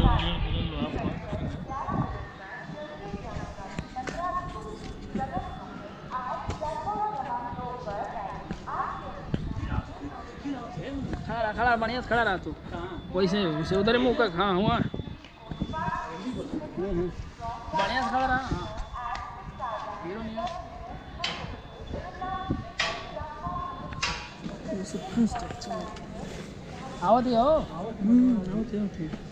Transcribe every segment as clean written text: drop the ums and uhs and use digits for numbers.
खड़ा खड़ा बढ़िया से खड़ा रहा तू वैसे उसे उधर ही मुँह का हाँ हुआ बढ़िया से खड़ा रहा हाँ हीरो नहीं है आओ थे आओ थे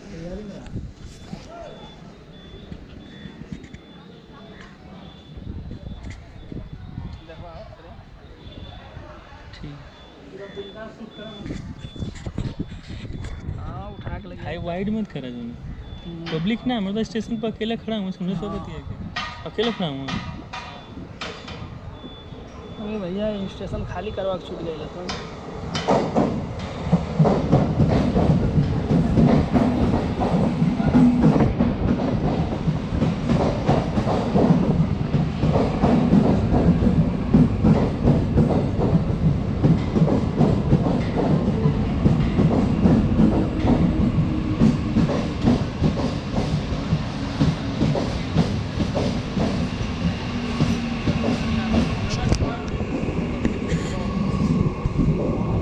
हाई वाइड मत करा जो पब्लिक ना मतलब स्टेशन पर अकेला खड़ा हूँ समझो तो बतिया के अकेला खड़ा हूँ अरे भैया स्टेशन खाली करवा के छूट गए तो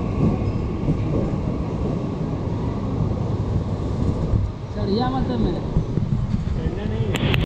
चढ़िया मत मेरे